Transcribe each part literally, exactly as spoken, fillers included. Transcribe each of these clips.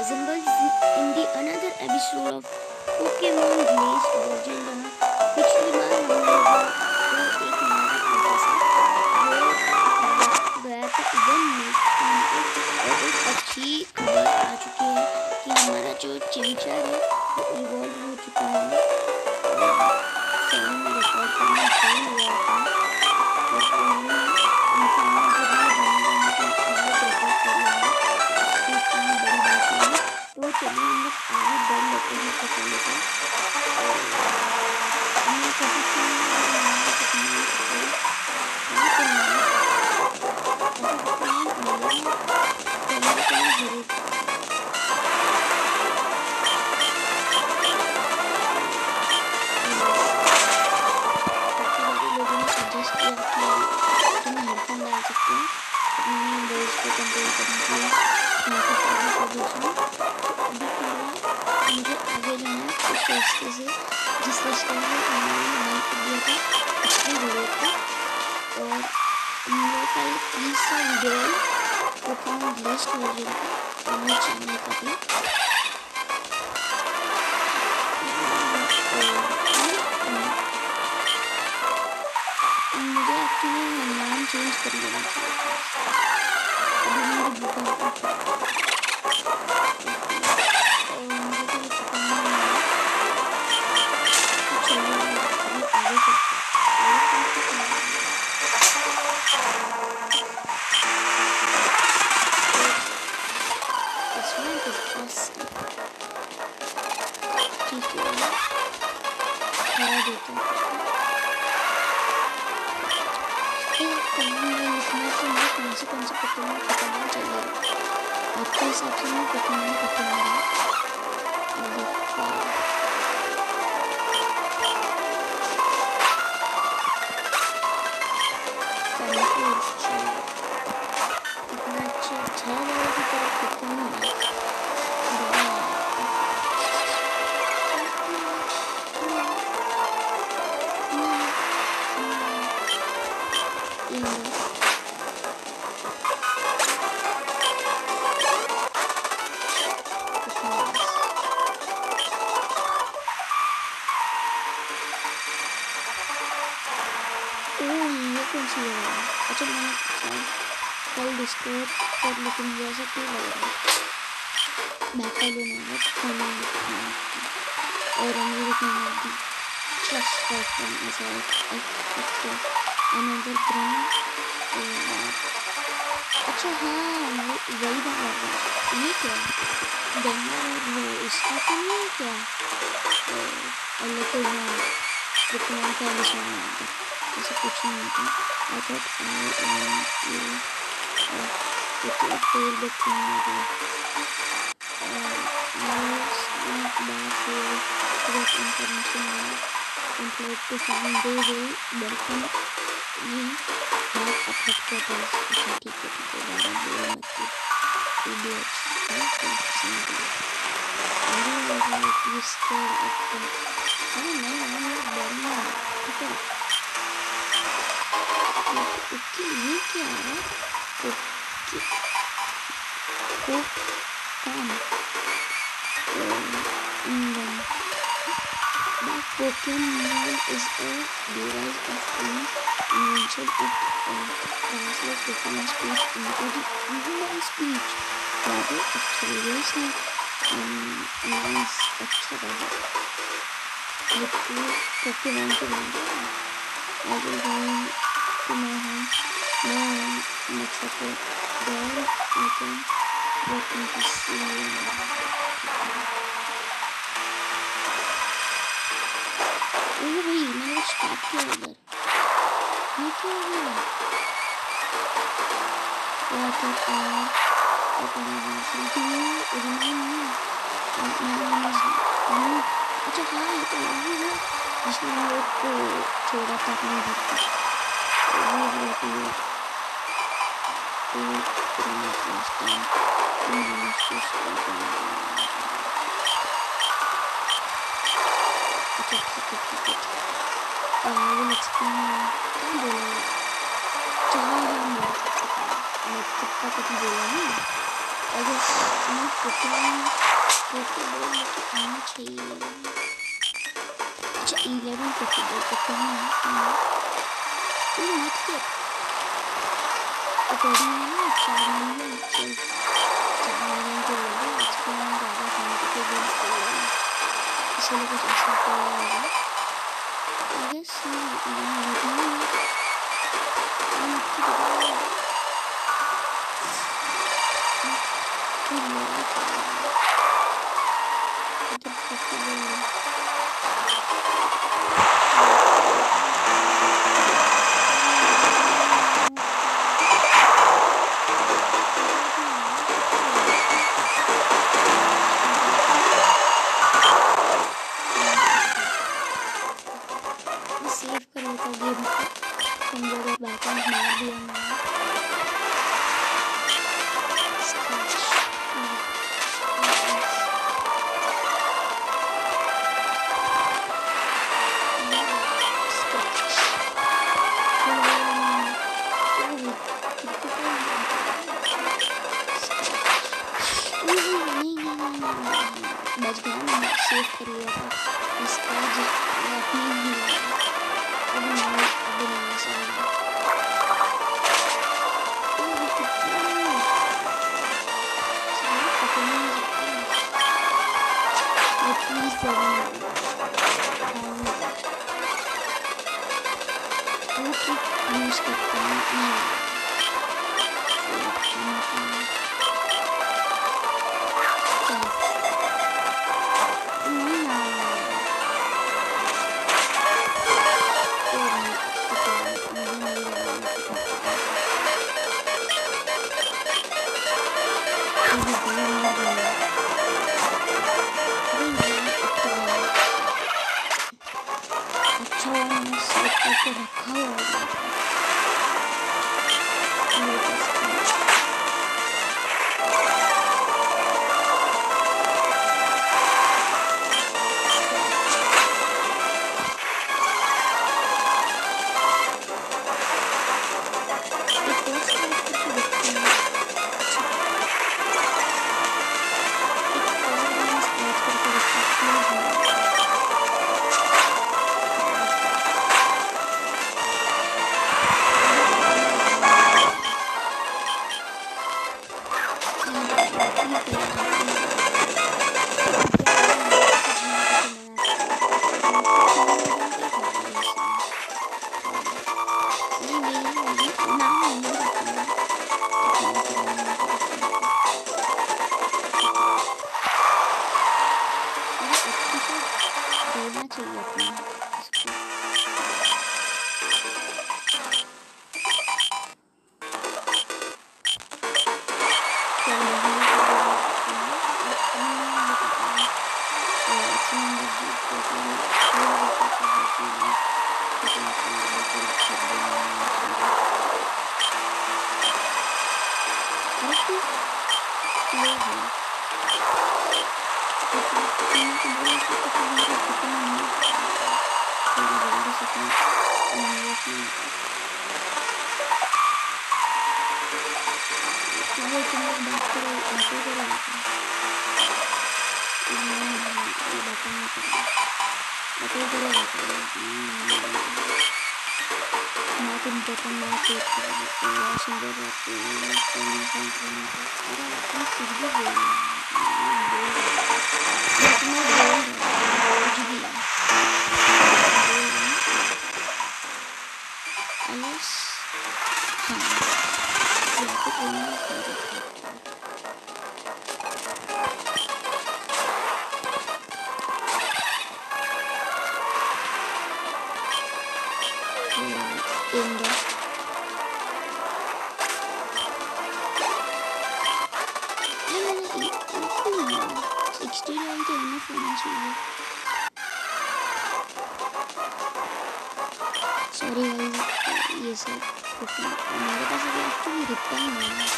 assembles in the another episode of Pokemon Glazed Version दोनों पिछली बार हमने जो एक हमारा प्रोफेसर वो गया था इवन में और एक अच्छी खबर आ चुकी है कि हमारा जो चिमचा है वो इवॉल्व हो चुका है। सेवन में रिकॉर्ड करना भूल गया था और उन्होंने इंसानों के लिए बनने का रिकॉर्ड कर लिया है। इसकी इतनी बड़ी बात नहीं है, तो चलिए हम लोग आगे बढ़ लेते हैं पकड़ने का। हमने कभी रास्ते से जिस रास्ते में उन्होंने नहीं कर दिया था पिछली वीडियो को, और इन लोगों का एक तीसरा वीडियो है पोकेमॉन ग्लेज्ड वर्जन का मेरे चैनल का भी। मुझे एक्चुअली नाम चेंज कर लेना चाहिए। अभी मेरी बुक कौन से पोकेमॉन पोकेमॉन चाहिए आपके हिसाब से मैं पोकेमॉन पोकेमॉन इतना अच्छा छह वाले की तरफ पोकेमॉन है। अच्छा मैंने कल डिस्कवर कर, लेकिन जैसा क्यों लग रहा है बैटल होना है और अंग्रेजी में ट्रस्ट पर्सन ऐसा अनदर ग्राउंड। अच्छा हाँ वही बात लग रहा है, ये क्या गंगा और इसका तो नहीं क्या लेकिन पोकेमॉन का निशान है ऐसा कुछ नहीं होता। I thought I am you with your tail between you. Let's not back here to get information now. Complete to find they will welcome you back at headquarters. Okay, ठीक है ठीक है ज़्यादा बोल मत की idiots. अरे यार ये स्केल एकदम अरे नहीं हम लोग बढ़िया ठीक है। ओके ये क्या है ओके ओ काम England the Pokemon is a device of an invention it translates Pokemon speech into the human speech। यार अच्छा रिवर्स है नाइस अच्छा लगा ये पोकेमॉन के नाम I will go to my home now much better there I can get into see ओ भाई मैंने स्टार्ट किया उधर ये क्या हो गया वाटर और ऑर्गेनाइजेशन टू रिमाइंड मी अच्छा हाँ ये तो वही है जिसने हम लोग को छोड़ा था अपने घर पर वो होती है तो लास्ट टाइम अच्छा ठीक है ठीक है वो नेक्स्ट टाइम क्या बोला चाहे हम मैं कितना कुछ बोला नहीं I guess मैं पोकेमॉन पोकेबॉल लेके आना चाहिए। अच्छा इलेवन पोकेबॉल पोकेमॉन है। ओह मत कर अकॉर्डिंग है ना चार मिलियन चल चार मिलियन के हो गए एक्सपी में ज़्यादा क्वान्टिटी गेम्स खेल रहे हैं इसलिए कुछ ऐसा कर रहा होगा। I guess मैं लूटना है मैं आपकी जगह मैं मेरा इधर पोकेबॉल सेव कर लेता गेम को समझोगे बैकअप मार दिया मैंने बच गया मैंने सेव कर लिया था इसका जो अपनी ही अब नहीं अब नहीं समझा ओह कितना चलो पकड़ने में सकते हैं ये प्लीज जरूर वो ट्रिक यूज करता हूँ अच्छा मैंने सेव करके रखा हुआ है सॉरी गाइस ये सब मेरे पास अभी एक्चुअली रिप्लाई नहीं है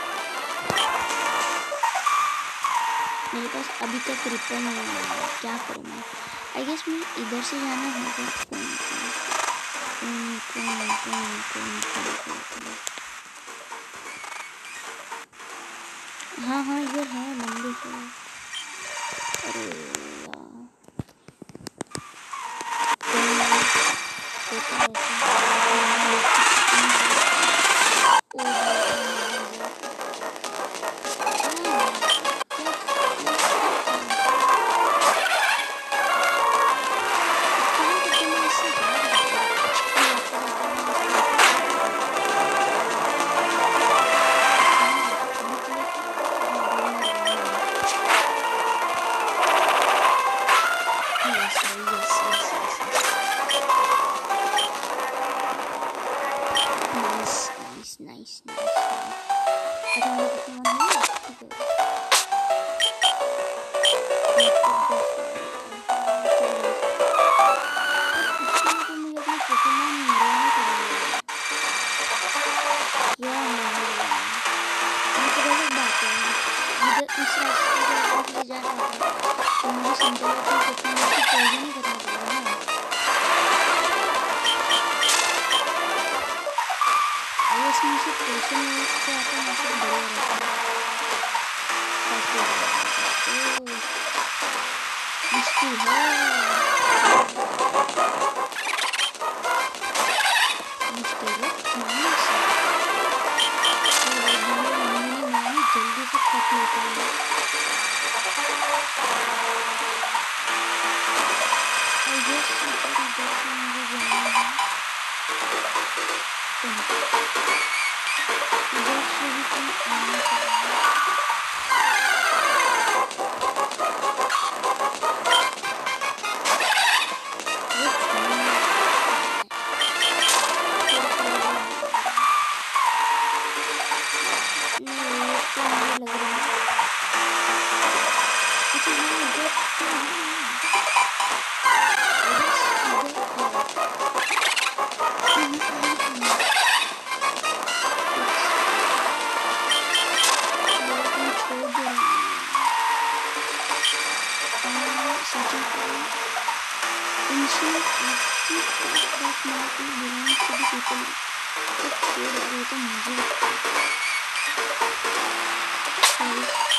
मेरे पास अभी तक रिप्लाई नहीं है क्या करूँ मैं आई गेस मैं इधर से जाना होगा कौन कौन कौन कौन कौन कौन हाँ हाँ ये है मंदिर तो। अरे यार होता है nice, nice, nice. अच्छा मेरा Pokemon है ना? ठीक है। तो मुझे अपने Pokemon मरवाने पड़ेंगे। क्या है ये तो गलत बात है। मुझे इस रास्ते से ले जाना होगा तो मुझे संतरा के Pokemon को पॉइजन ही करना पड़ेगा ना। अगर इसमें से पोषण से आता है तो बढ़िया रहता है। मुश्किल है मुश्किल है मानो से महीने मानी जल्दी से कट लेते हैं। और ये सुपर इधर से मुझे जाना है इधर से भी तुम आना चाहिए। Ancient active that likely belongs to the people that showed everything music.